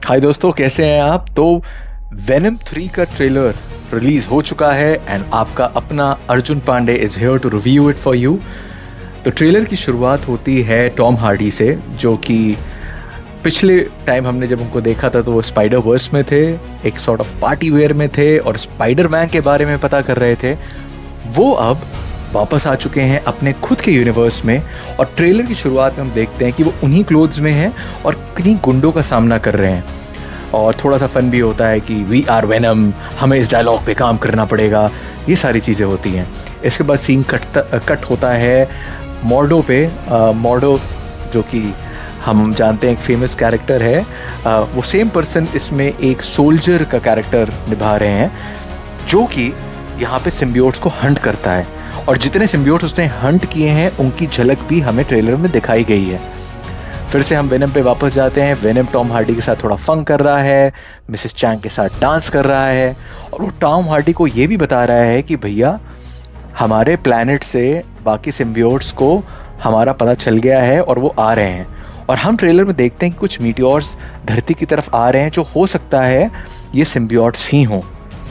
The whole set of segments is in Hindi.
हाय दोस्तों, कैसे हैं आप। तो वेनम 3 का ट्रेलर रिलीज हो चुका है एंड आपका अपना Arjun Pandey is here to review it for you. तो ट्रेलर की शुरुआत होती है टॉम हार्डी से, जो कि पिछले टाइम हमने जब उनको देखा था तो वो स्पाइडर वर्स में थे, एक सॉर्ट ऑफ पार्टी वेयर में थे और स्पाइडर मैन के बारे में पता कर रहे थे। वो अब वापस आ चुके हैं अपने खुद के यूनिवर्स में और ट्रेलर की शुरुआत में हम देखते हैं कि वो उन्हीं क्लोथ्स में हैं और किन्हीं गुंडों का सामना कर रहे हैं। और थोड़ा सा फन भी होता है कि वी आर वेनम, हमें इस डायलॉग पे काम करना पड़ेगा, ये सारी चीज़ें होती हैं। इसके बाद सीन कट होता है मॉर्डो पे। मॉर्डो जो कि हम जानते हैं एक फेमस कैरेक्टर है, वो सेम पर्सन इसमें एक सोल्जर का कैरेक्टर निभा रहे हैं, जो कि यहाँ पे सिम्बियोट्स को हंट करता है। और जितने सिम्बियोट्स उसने हंट किए हैं उनकी झलक भी हमें ट्रेलर में दिखाई गई है। फिर से हम वेनम पे वापस जाते हैं। वेनम टॉम हार्डी के साथ थोड़ा फन कर रहा है, मिसेस चैंग के साथ डांस कर रहा है और वो टॉम हार्डी को ये भी बता रहा है कि भैया हमारे प्लैनेट से बाकी सिम्बियोट्स को हमारा पता चल गया है और वो आ रहे हैं। और हम ट्रेलर में देखते हैं कि कुछ मीटियोर्स धरती की तरफ आ रहे हैं, जो हो सकता है ये सिम्बियोट्स ही हों।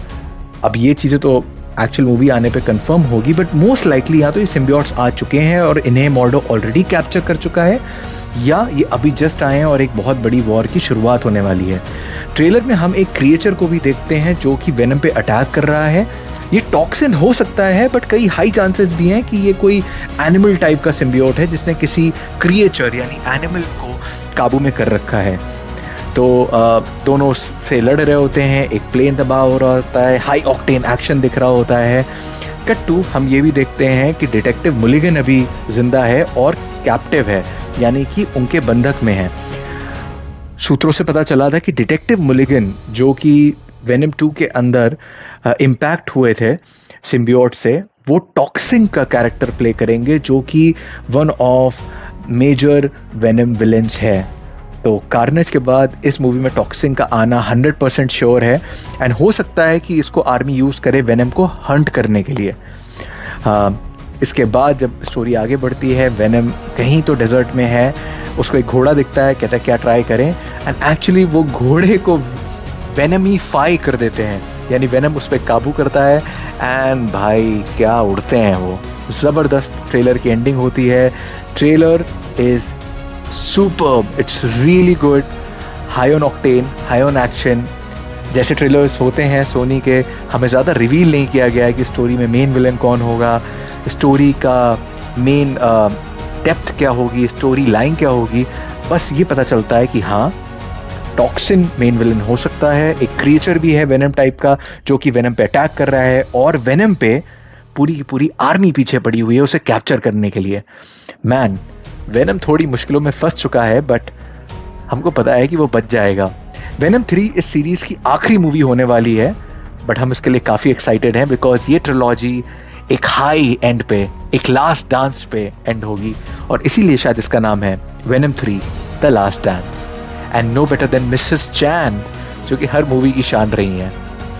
अब ये चीज़ें तो एक्चुअल मूवी आने पे कंफर्म होगी, बट मोस्ट लाइकली या तो ये सिम्बियोट्स आ चुके हैं और इन्हें मॉर्डो ऑलरेडी कैप्चर कर चुका है, या ये अभी जस्ट आए हैं और एक बहुत बड़ी वॉर की शुरुआत होने वाली है। ट्रेलर में हम एक क्रिएचर को भी देखते हैं जो कि वेनम पे अटैक कर रहा है। ये टॉक्सिन हो सकता है, बट कई हाई चांसेस भी हैं कि ये कोई एनिमल टाइप का सिम्बियोट है जिसने किसी क्रिएचर यानी एनिमल को काबू में कर रखा है। तो दोनों से लड़ रहे होते हैं, एक प्लेन दबा हो रहा होता है, हाई ऑक्टेन एक्शन दिख रहा होता है। कट टू हम ये भी देखते हैं कि डिटेक्टिव मुलिगन अभी जिंदा है और कैप्टिव है, यानी कि उनके बंधक में है। सूत्रों से पता चला था कि डिटेक्टिव मुलिगन, जो कि वेनम 2 के अंदर इम्पैक्ट हुए थे सिम्बियोट से, वो टॉक्सिन का कैरेक्टर प्ले करेंगे, जो कि one of major Venom villains है। तो कार्नेज के बाद इस मूवी में टॉक्सिन का आना 100% श्योर है एंड हो सकता है कि इसको आर्मी यूज़ करे वेनम को हंट करने के लिए। इसके बाद जब स्टोरी आगे बढ़ती है, वेनम कहीं तो डेजर्ट में है, उसको एक घोड़ा दिखता है, कहता है क्या ट्राई करें, एंड एक्चुअली वो घोड़े को वेनमीफाई कर देते हैं, यानी वेनम उस पर काबू करता है एंड भाई क्या उड़ते हैं वो। ज़बरदस्त ट्रेलर की एंडिंग होती है। Trailer is superb, it's really good, high on octane, high on action. जैसे ट्रेलर्स होते हैं सोनी के, हमें ज़्यादा रिवील नहीं किया गया है कि स्टोरी में मेन विलन कौन होगा, स्टोरी का मेन डेप्थ क्या होगी, स्टोरी लाइन क्या होगी। बस ये पता चलता है कि हाँ, टॉक्सिन मेन विलन हो सकता है। एक क्रिएचर भी है वेनम टाइप का जो कि वेनम पे अटैक कर रहा है और वेनम पे पूरी की पूरी आर्मी पीछे पड़ी हुई है उसे कैप्चर करने के लिए। मैन, वेनम थोड़ी मुश्किलों में फंस चुका है, बट हमको पता है कि वो बच जाएगा। वेनम 3 इस सीरीज़ की आखिरी मूवी होने वाली है, बट हम इसके लिए काफ़ी एक्साइटेड हैं बिकॉज ये ट्रिलॉजी एक हाई एंड पे, एक लास्ट डांस पे एंड होगी और इसीलिए शायद इसका नाम है Venom 3 the last dance. And no better than Mrs Chan, जो कि हर मूवी की शान रही हैं।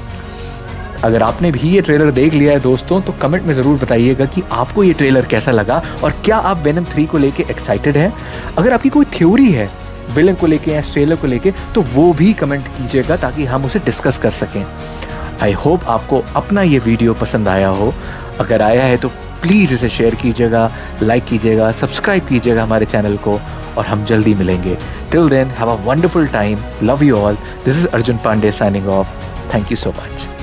अगर आपने भी ये ट्रेलर देख लिया है दोस्तों, तो कमेंट में ज़रूर बताइएगा कि आपको ये ट्रेलर कैसा लगा और क्या आप वेनम 3 को लेके एक्साइटेड हैं। अगर आपकी कोई थ्योरी है विलन को लेके या ट्रेलर को लेके, तो वो भी कमेंट कीजिएगा ताकि हम उसे डिस्कस कर सकें। आई होप आपको अपना ये वीडियो पसंद आया हो। अगर आया है तो प्लीज़ इसे शेयर कीजिएगा, लाइक कीजिएगा, सब्सक्राइब कीजिएगा हमारे चैनल को और हम जल्दी मिलेंगे। Till then, have a wonderful time, love you all. This is Arjun Pandey signing off. Thank you so much.